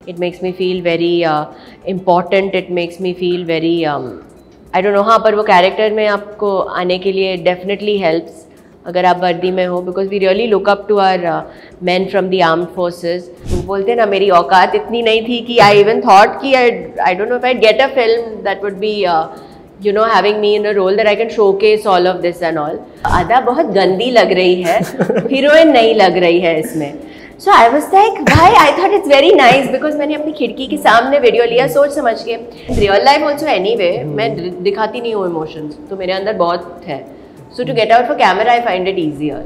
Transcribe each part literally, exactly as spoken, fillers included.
It makes me feel very uh, important. It makes me feel very um, I don't know. हाँ, पर वो character में आपको आने के लिए definitely helps अगर आप वर्दी में हो, because we really look up to our uh, men from the armed forces. वो बोलते हैं ना, मेरी औकात इतनी नहीं थी कि I even thought कि I I don't know if I'd get a film that would be uh, you know having me in a role that I can showcase all of this and all. अदा बहुत गंदी लग रही है, heroine नहीं लग रही है इसमें. So I was like, why? I thought it's very nice because मैंने अपनी खिड़की के सामने वीडियो लिया सोच समझ के. Real life also anyway, मैं दिखाती नहीं हूँ emotions, तो मेरे अंदर बहुत है. So to get out for camera, I find it easier.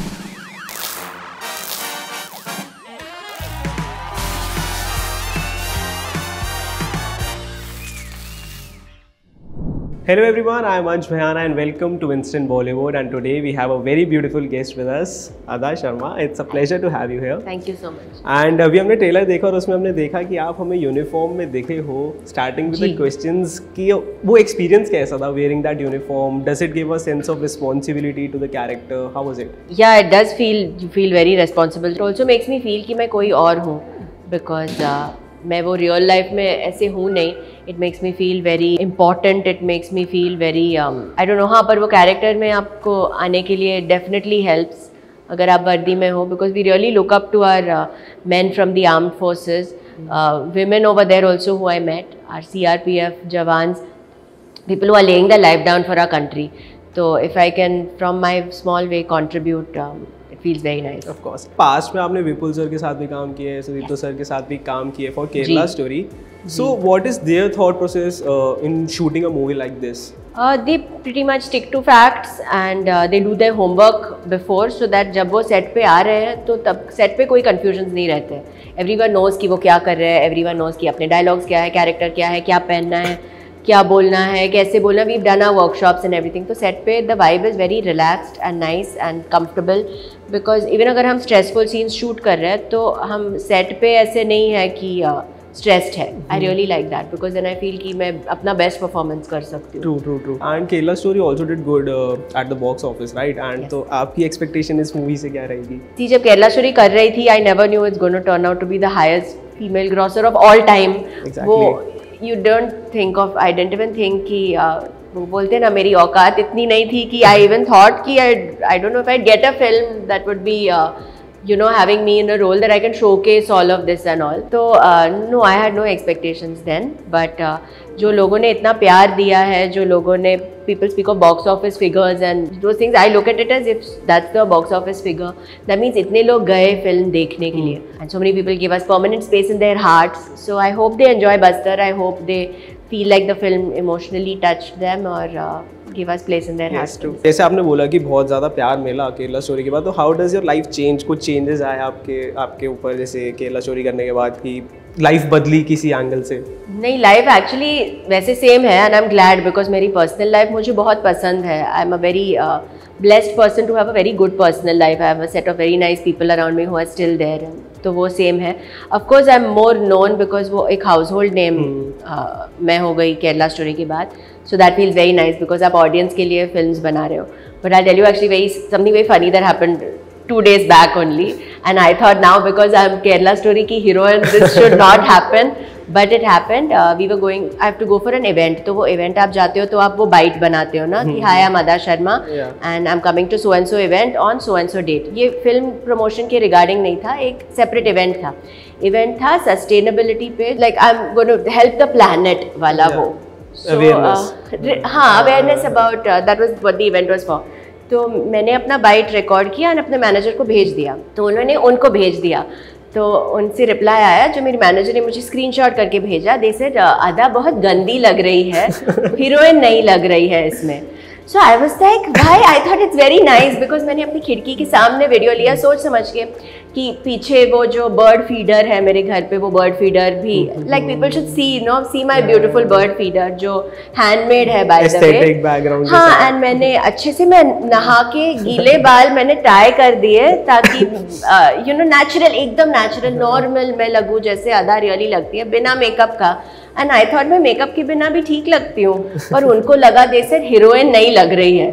Hello everyone, I am Ansh Bhayana and welcome to Instant Bollywood, and today we have a very beautiful guest with us, Ada Sharma. It's a pleasure to have you here. Thank you so much. And अभी हमने trailer देखा और उसमें हमने देखा कि आप हमें यूनिफॉर्म में दिखे हो. Starting with the questions कि वो experience कैसा था wearing that uniform? Does it give a sense of responsibility to the character? How was it? Yeah, it does feel you feel very responsible. It also makes me feel कि मैं कोई और हूँ because uh, मैं वो real life में ऐसे हूँ नहीं. It makes me feel very important. It makes me feel very I don't know. हाँ, पर वो कैरेक्टर में आपको आने के लिए डेफिनेटली हेल्प्स अगर आप वर्दी में हो, because we really look up to our man from the armed forces. women over there also who I met are C R P F jawans, people who are laying their life down for our country. So if I can from my small way contribute, um, it feels very nice. Of course. Past में आपने विपुल sir के साथ भी काम किए है, Sudipto sir के साथ भी काम किए for Kerala Story. So what is their thought process uh, in shooting a movie like this? Uh, they pretty much stick to facts and uh, they do their homework before so that जब वो set पे आ रहे हैं तो तब set पे कोई confusions नहीं रहते. Everyone knows कि वो क्या कर रहे हैं. Everyone knows कि अपने dialogues क्या है, character क्या है, क्या पहनना है, क्या बोलना है, कैसे बोलना. We've done our workshops and everything. तो set पे the vibe is very relaxed and nice and comfortable because even अगर हम stressful scenes shoot कर रहे हैं तो हम set पे ऐसे नहीं है कि uh, stressed है. I really like that because then I feel कि मैं अपना best performance कर सकती हूँ. True, true, true. And Kerala Story also did good uh, at the box office, right? And yes. तो आपकी expectation इस movie से क्या रहेगी? थी जब केरला स्टोरी कर रही थी, I never knew it's going to turn out to be the highest female grosser of all time. Exactly. वो you don't think of, I didn't even think कि uh, वो बोलते हैं ना, मेरी औकात इतनी नहीं थी कि I even thought कि I I don't know if I'd get a film that would be uh, you know having me in a role that I can showcase all of this and all. So uh, no, I had no expectations then, but uh, जो लोगों ने इतना प्यार दिया है, जो लोगों ने people speak of box office figures and those things, I look at it as if that's the box office figure. That means इतने लोग गए फिल्म देखने के लिए and so many people give us permanent space in their hearts. So I hope they enjoy Bastar. I hope they feel like the film emotionally touched them or uh, give us place in their yes, hearts. True. जैसे आपने बोला कि बहुत ज़्यादा प्यार मिला Kerala story के बाद, तो how does your life change? कुछ चेंजेस आए आपके आपके ऊपर जैसे केरला स्टोरी करने के बाद की लाइफ बदली किसी एंगल से? नहीं, लाइफ एक्चुअली वैसे सेम है and I am glad because मेरी पर्सनल लाइफ मुझे बहुत पसंद है. I am a very blessed person to have a very good personal life. I have a set of very nice people around me who are still there and तो वो same है. Of course I'm more known because वो एक household name hmm. uh, मैं हो गई Kerala story के बाद. So that feels very nice because आप audience के लिए films बना रहे हो. But I'll tell you actually very something very funny that happened two days back only, and I thought now because I'm Kerala Story की heroine this should not happen, but it happened. Uh, we were going, I have to go for an event. तो वो event आप जाते हो तो आप वो bite बनाते हो ना कि hi I'm Ada Sharma yeah. and I'm coming to so and so event on so and so date. ये film promotion के regarding नहीं था, एक separate event था. Event था sustainability पे, like I'm going to help the planet वाला yeah. वो. So, awareness. Uh, हाँ, awareness about uh, that was what the event was for. तो मैंने अपना बाइट रिकॉर्ड किया और अपने मैनेजर को भेज दिया. तो उन्होंने उनको भेज दिया. तो उनसे रिप्लाई आया जो मेरी मैनेजर ने मुझे स्क्रीनशॉट करके भेजा. दे सेड आदा बहुत गंदी लग रही है, हीरोइन नहीं लग रही है इसमें. सो आई वाज लाइक भाई, I thought it's very nice because मैंने अपनी खिड़की के सामने वीडियो लिया सोच समझ के कि पीछे वो जो बर्ड फीडर है मेरे घर पे, वो बर्ड फीडर भी like people should see no see my beautiful bird feeder जो हैंडमेड है बाय द वे. हाँ, एंड मैंने अच्छे से मैं नहा के गीले बाल मैंने टाई कर दिए ताकि यू नो नेचुरल, एकदम नेचुरल नॉर्मल मैं लगूँ जैसे आधा रियली लगती है बिना मेकअप का. एंड आई थॉट मैं मेकअप के बिना भी ठीक लगती हूँ, पर उनको लगा दे से हीरोइन नहीं लग रही है.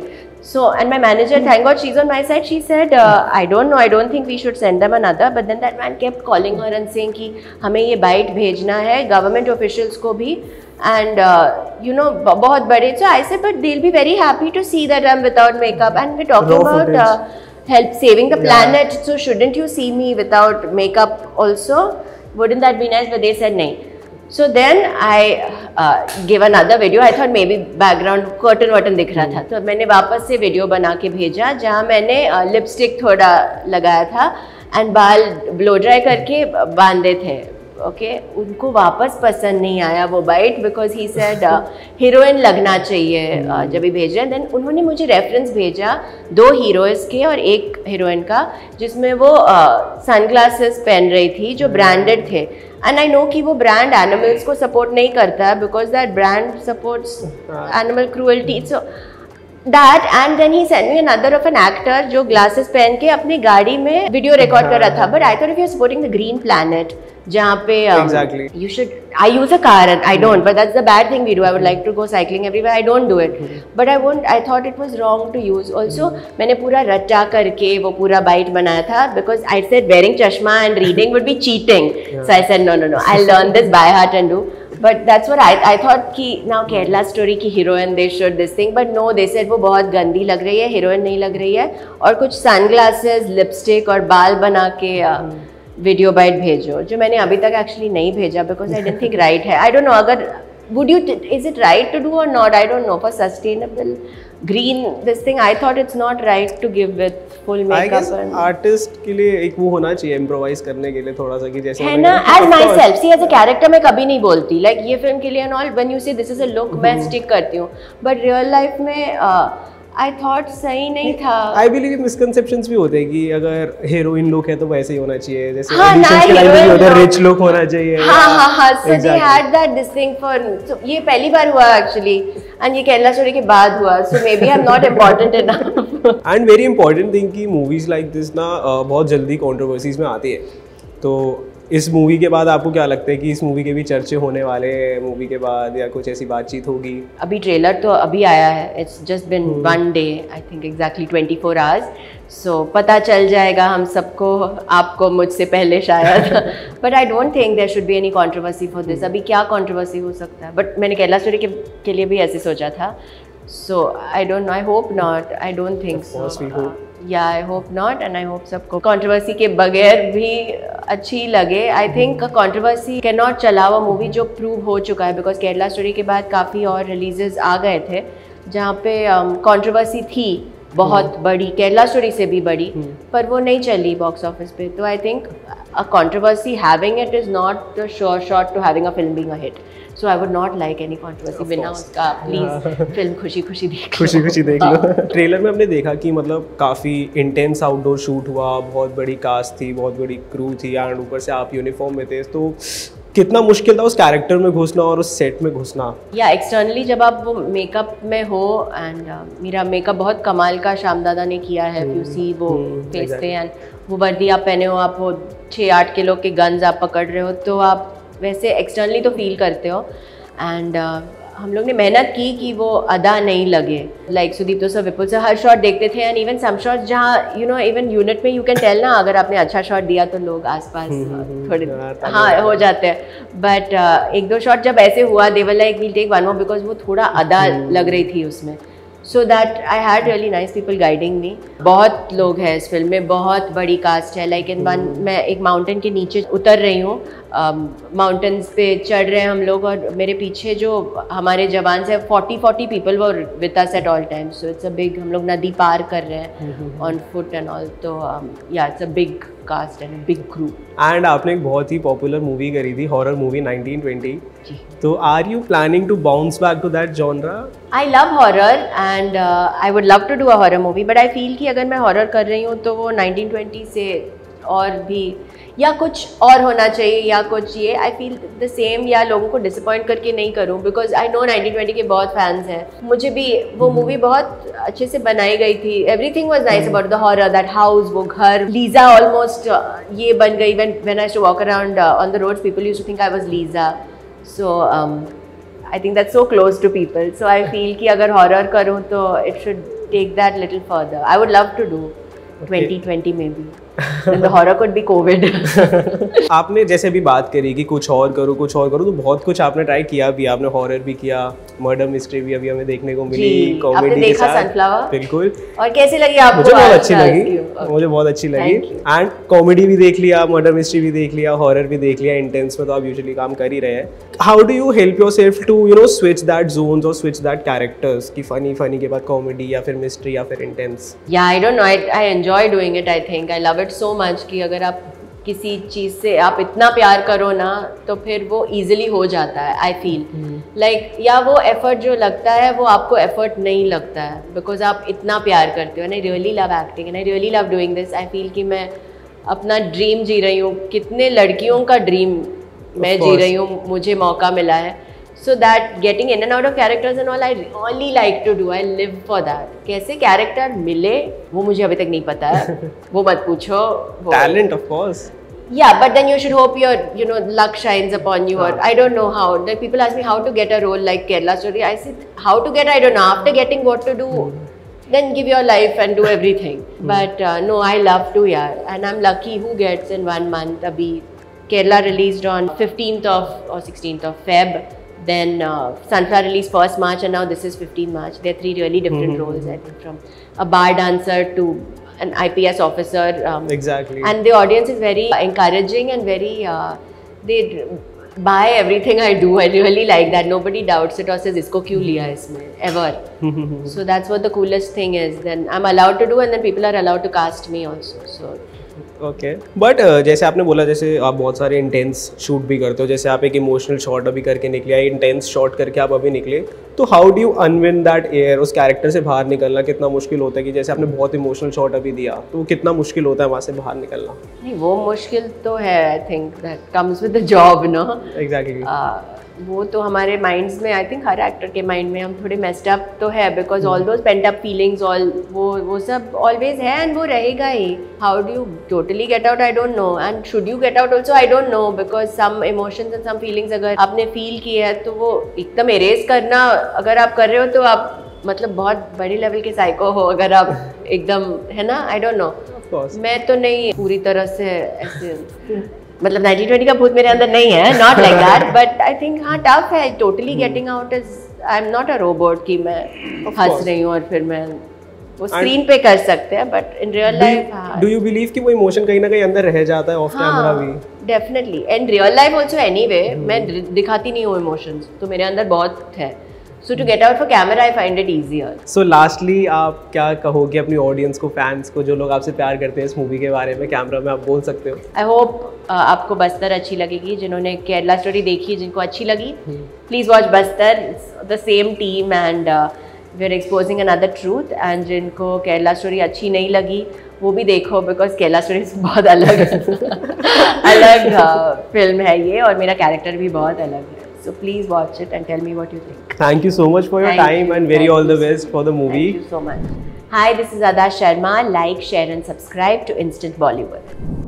So, and my manager, thank God she's on my side, she said, uh, I don't know, I don't think we should send them another. But then that man kept calling her and saying कि हमें ये bite भेजना है government officials को भी, and uh, you know बहुत बड़े. So I said, but they'll be very happy to see that I'm without makeup, and we're talking Raw about uh, help saving the planet. Yeah. So shouldn't you see me without makeup also? Wouldn't that be nice? But they said no. So then I uh, gave another video. I thought maybe background curtain वर्टन दिख रहा था, तो मैंने वापस से video बना के भेजा जहाँ मैंने लिपस्टिक uh, थोड़ा लगाया था एंड बाल ब्लो ड्राई करके बांधे थे. Okay okay? उनको वापस पसंद नहीं आया वो bite, because he said heroine लगना चाहिए uh, जब भी भेज रहे हैं. देन उन्होंने मुझे रेफरेंस भेजा दो हीरोइंस के और एक हीरोइन का, जिसमें वो सनग्लासेस uh, पहन रही थी जो ब्रांडेड थे. एंड आई नो कि वो ब्रांड एनिमल्स को सपोर्ट नहीं करता है, because that brand supports animal cruelty. So that and then he send me another of an actor जो ग्लासेस पहन के अपनी गाड़ी में वीडियो रिकॉर्ड कर रहा था. But I thought if you are supporting the green planet, जहाँ पे you should, I use a car and I don't, but that's the bad thing we do. I would like to go cycling everywhere, I don't do it, but I won't, I thought it was wrong to use. Also मैंने पूरा रटा करके वो पूरा bite बनाया था, because I said wearing चश्मा and reading would be cheating. So I said no no no, I learn this by heart and do. But that's what I I thought कि now Kerala story की heroine they should this thing, but no, they said वो बहुत गंदी लग रही है, heroine नहीं लग रही है, और कुछ sunglasses, lipstick और बाल बना के वीडियो uh, बाइट भेजो, जो मैंने अभी तक एक्चुअली नहीं भेजा because I didn't think right है. I don't know, अगर would you, is it right to do or not? I don't know. For sustainable green this thing, I thought it's not right to give with full makeup. I guess and artist के लिए एक वो होना चाहिए improvise करने के लिए थोड़ा सा, कि जैसे है ना. As myself, see as a character मैं कभी नहीं बोलती like ये फिल्म के लिए and all, when you say this is a look मैं stick करती हूँ, but real life में uh, I thought सही नहीं था. I believe misconceptions भी होते हैं कि अगर heroine look है तो वैसे ही होना चाहिए, जैसे हाँ ना heroine rich look होना चाहिए. हाँ हाँ हाँ. So they had that this thing for, so ये पहली बार हुआ actually, and ये केरला स्टोरी के बाद हुआ, so maybe I'm not important enough. And very important thing कि movies like this ना बहुत जल्दी controversies में आती है. तो इस मूवी के बाद आपको क्या लगता है कि इस मूवी के भी चर्चे होने वाले हैं मूवी के बाद, या कुछ ऐसी बातचीत होगी? अभी ट्रेलर तो अभी आया है, it's just been one day, I think exactly twenty four hours, so पता चल जाएगा हम सबको, आपको मुझसे पहले शायद. But I don't think there should be any controversy for this. अभी क्या कंट्रोवर्सी हो सकता है? बट मैंने केरला स्टोरी के, के लिए भी ऐसे सोचा था, so I don't know, I hope not, I don't think so. Yeah I hope not, and I hope सबको कंट्रोवर्सी के बगैर भी अच्छी लगे. I think controversy can not चलाओ मूवी जो प्रूव हो चुका है, बिकॉज केरला स्टोरी के बाद काफ़ी और रिलीजेस आ गए थे जहाँ पे कंट्रोवर्सी um, थी बहुत बड़ी, केरला स्टोरी से भी बड़ी, पर वो नहीं चली बॉक्स ऑफिस पे. तो I think a controversy having it is not the sure shot to having a film being a hit. So I would not like any controversy. बिना उसका प्लीज फिल्म खुशी खुशी देख खुशी खुशी देख लो. ट्रेलर में हमने देखा कि मतलब काफ़ी इंटेंस आउटडोर शूट हुआ, बहुत बड़ी कास्ट थी, बहुत बड़ी क्रू थी, एंड ऊपर से आप यूनिफॉर्म में थे, तो कितना मुश्किल था उस कैरेक्टर में घुसना और उस सेट में घुसना? या एक्सटर्नली जब आप वो मेकअप में हो, एंड uh, मेरा मेकअप बहुत कमाल का श्याम दादा ने किया है. यू सी वो फेस पे, एंड वो वर्दी आप पहने हो, आप वो छः आठ किलो के गन्स आप पकड़ रहे हो, तो आप वैसे एक्सटर्नली तो फील करते हो. एंड uh, हम लोग ने मेहनत की कि वो अदा नहीं लगे. Like Sudipto sir, Vipul sir हर शॉट देखते थे, एंड इवन सम शॉट जहाँ यू नो इवन यूनिट में यू कैन टेल ना, अगर आपने अच्छा शॉट दिया तो लोग आसपास थोड़े हाँ हो जाते हैं. बट uh, एक दो शॉट जब ऐसे हुआ, they were like we'll take one more, because वो थोड़ा अदा लग रही थी उसमें. So that I had really nice people guiding me. बहुत लोग हैं इस फिल्म में, बहुत बड़ी कास्ट है. लाइक इन वन मैं एक माउंटेन के नीचे उतर रही हूँ, माउंटेन्स um, पे चढ़ रहे हैं हम लोग, और मेरे पीछे जो हमारे जवान से forty forty people were with us at all times. So it's a big, हम लोग नदी पार कर रहे हैं ऑन फुट एंड ऑल, तो yeah it's a big cast and big crew. And आपने एक बहुत ही पॉपुलर मूवी करी थी, हॉरर मूवी नाइनटीन ट्वेंटी, तो are you planning to bounce back to that genre? I love horror and I would love to do a horror movie, but I feel कि अगर मैं हॉरर कर रही हूँ तो वो नाइनटीन ट्वेंटी से और भी या कुछ और होना चाहिए, या कुछ ये आई फील द सेम, या लोगों को डिसअपॉइंट करके नहीं करूँ, because I know nineteen twenty के बहुत फैंस हैं. मुझे भी वो मूवी बहुत अच्छे से बनाई गई थी. Everything was nice about the horror, that house, वो घर, लीजा ऑलमोस्ट ये बन गई. When when I used to walk around on the roads, people used to think I was Lisa. So I think that's so close to people. So I feel कि अगर horror करूँ तो it should take that little further. I would love to do okay. twenty twenty maybe. And the horror could be COVID. आपने जैसे भी बात करी कि कुछ और करो कुछ और करो, तो बहुत कुछ आपने ट्राई किया भी, आपने हॉरर भी किया, मर्डर मिस्ट्री भी अभी हमें देखने को मिली, कॉमेडी के साथ। सनफ्लावर बिल्कुल। और कैसी लगी आपको? मुझे बहुत अच्छी लगी, मुझे बहुत अच्छी लगी। एंड कॉमेडी भी देख लिया, मर्डर मिस्ट्री भी देख लिया, हॉरर भी देख लिया। इंटेंस में तो आप यूजुअली काम कर ही रहे हैं। How do you help yourself to you know switch that zones और स्विच दैट कैरेक्टर्स की फनी फनी के बाद कॉमेडी या फिर मिस्ट्री या फिर इंटेंस? या I don't know, I I enjoy doing it. I think I love it so much कि अगर आप किसी चीज़ से आप इतना प्यार करो ना तो फिर वो इजीली हो जाता है। आई फील लाइक या वो एफर्ट जो लगता है वो आपको एफर्ट नहीं लगता है, बिकॉज आप इतना प्यार करते हो। And I really love acting and I really love doing this. I feel कि मैं अपना ड्रीम जी रही हूँ, कितने लड़कियों का ड्रीम मैं जी रही हूँ, मुझे मौका मिला है। So that getting in and out of characters and all, I only like to do. I live for that. कैसे कैरेक्टर मिले वो मुझे अभी तक नहीं पता है, वो मत पूछो। Talent of course. Yeah, but then you should hope your you know luck shines upon you. Or I don't know how. Like people ask me how to get a role like Kerala Story. I said how to get, I don't know. After getting what to do, then give your life and do everything. But uh, no, I love to, yeah. And I'm lucky who gets in one month. Abhi Kerala released on fifteenth of or sixteenth of Feb. Then uh, Sunflower released first March and now this is fifteenth March. There are three really different mm-hmm. roles, I think, from a bar dancer to an I P S officer. Um, exactly. And the audience is very encouraging and very, uh, they buy everything I do. I really like that. Nobody doubts it or says, isko kyun liya isme, ever. So that's what the coolest thing is. Then I'm allowed to do and then people are allowed to cast me also. So. Okay but जैसे आपने बोला, जैसे आप बहुत सारे intense shoot भी करते हो, जैसे आप एक इमोशनल शॉट अभी करके निकले, इंटेंस शॉट करके आप अभी निकले, तो how do you unwind that air? उस कैरेक्टर से बाहर निकलना कितना मुश्किल होता है? कि जैसे आपने बहुत इमोशनल शॉट अभी दिया, तो कितना मुश्किल होता है वहाँ से बाहर निकलना? नहीं, वो मुश्किल तो है। I think that comes with the job, no? Exactly. वो तो हमारे माइंड्स में, आई थिंक हर एक्टर के माइंड में हम थोड़े मेस्ड अप तो है, because all those pent up feelings, all वो वो सब ऑलवेज है एंड वो रहेगा ही। How do you totally get out? I don't know. And should you get out also? I don't know, because some emotions and some feelings अगर आपने feel किए है तो वो एकदम इरेज करना अगर आप कर रहे हो तो आप मतलब बहुत बड़ी लेवल के साइको हो अगर आप एकदम, है ना? I don't know. मैं तो नहीं पूरी तरह से ऐसे, मतलब नाइनटीन ट्वेंटी का भूत मेरे अंदर नहीं है, not like that, but I think हाँ टफ है। Totally getting out is, I am not a robot कि मैं हंस रही हूँ और फिर मैं वो स्क्रीन पे कर सकते हैं, but in real life do you believe कि वो इमोशन कहीं ना कहीं अंदर रह जाता है ऑफ कैमरा भी? Definitely, in real life also anyway मैं दिखाती नहीं हूँ इमोशंस, तो मेरे अंदर बहुत है। So to get out for camera, I find it easier. So lastly, आप क्या कहोगे अपनी ऑडियंस को, फैंस को, जो लोग आपसे प्यार करते हैं इस मूवी के बारे में? कैमरा में आप बोल सकते हो। I hope uh, आपको बस्तर अच्छी लगेगी। जिन्होंने केरला स्टोरी देखी, जिनको अच्छी लगी, please watch Bastar, the same team and we are exposing another truth. And जिनको केरला स्टोरी अच्छी नहीं लगी वो भी देखो, बिकॉज केरला स्टोरी बहुत अलग अलग फिल्म uh, है ये, और मेरा कैरेक्टर भी बहुत अलग है। So please watch it and tell me what you think. Thank you so much for your Thank time you. and very Thank all the best for the movie. Thank you so much. Hi, this is Ada Sharma. Like, share and subscribe to Instant Bollywood.